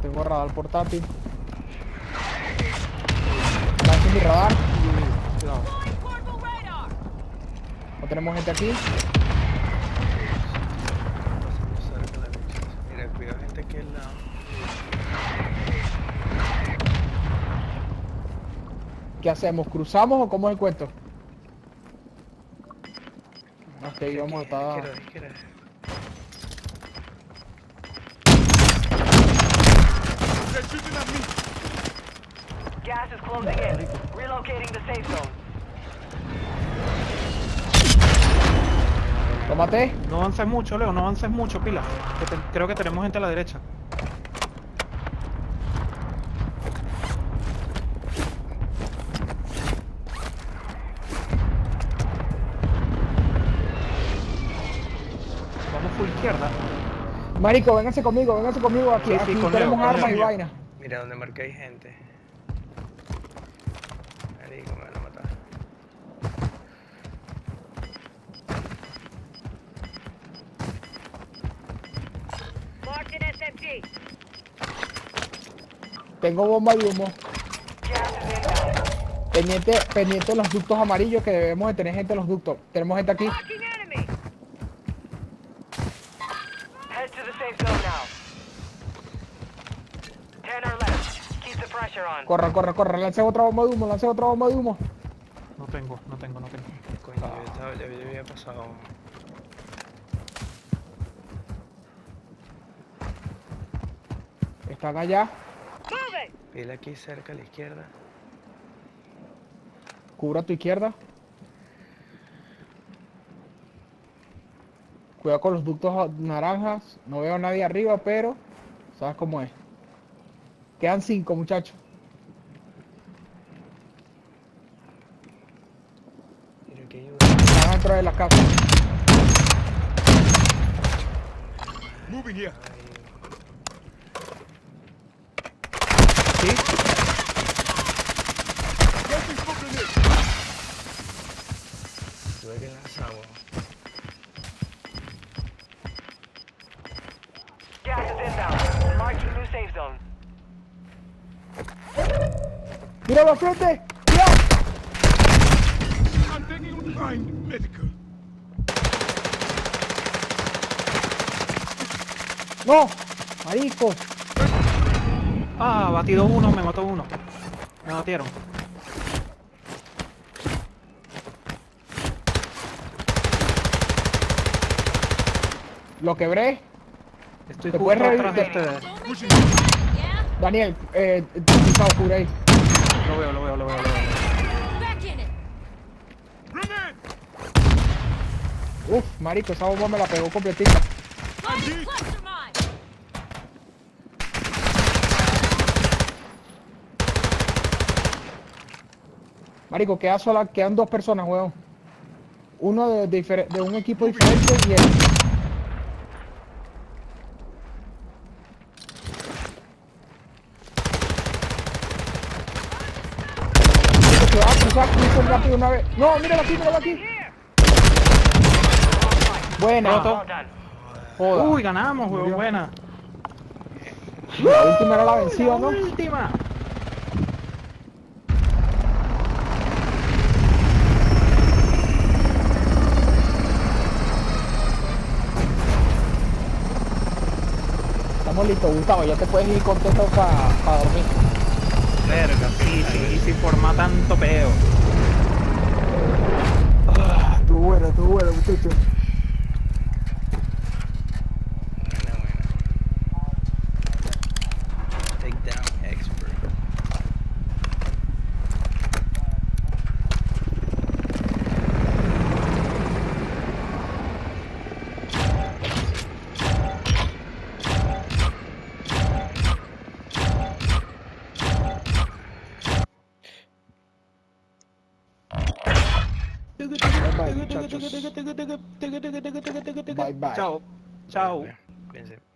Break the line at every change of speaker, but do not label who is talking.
Tengo radar portátil. Lanzo mi radar.
Cuidado.
No tenemos gente aquí.
Pasando cerca de la bicha. Mira, cuidado gente aquí al lado.
¿Qué hacemos? ¿Cruzamos o cómo es el cuento? Ok, vamos a estar...
Izquierda.
Gas is closing in. Relocating the safe zone.
¿Lo maté?
No avances mucho, Leo, no avances mucho, pila. Creo que tenemos gente a la derecha. Vamos full izquierda.
Marico, vénganse conmigo aquí.
Sí,
Aquí
con
tenemos
Leo, con
armas y
Leo.
vaina.
Mira donde marqué hay gente. Marico, me van a matar.
Marked an SMG.
Tengo bomba y humo.
Gas is inbound.
Pendiente de los ductos amarillos que debemos de tener gente en los ductos. Tenemos gente aquí.
Marking enemy. Head to the safe zone now. 10 or less. Keep the pressure on.
Corre. Lance otra bomba de humo.
No tengo.
Coño, yo había pasado.
Están allá.
Move it.
Pila aquí cerca a la izquierda.
Cubra a tu izquierda. Cuidado con los ductos naranjas. No veo a nadie arriba, pero sabes cómo es. Quedan 5, muchachos.
Mira aquí hay uno.
Están dentro de las casas.
Moving here.
¿Sí?
Getting smoke grenade.
Tuve que lanzar, weón.
Gas is inbound. Marking new safe zone.
¡Míralo al frente! ¡Mira!
I'm taking behind medical.
¡No! ¡Marico!
Ah, batido uno, me mató uno. Me batieron.
Lo quebré.
Estoy
¿Te
justo
puedes
atrás de
revivir?
ustedes.
Pushing.
Daniel, cubre ahí.
Lo veo.
Grenade.
Uf, marico, esa bomba me la pegó completita.
I'm hit.
Marico, quedan 2 personas, weón. Uno de un equipo diferente y él. Marico, se va a cruzar, cruza rápido una vez. No, míralo aquí. Buena.
Roto.
Well done.
Joda.
Uy, ganamos, weón,
Murió.
buena.
La última era la vencida, ¿no?
Última.
Estamos listos, Gustavo. Ya te puedes ir contento para dormir.
Verga, sí, y sin formar tanto peo.
Estuvo bueno, muchachos.
Buena. Takedown expert.
Bye, muchachos. Bye, bye.
Chao.
Cuídense.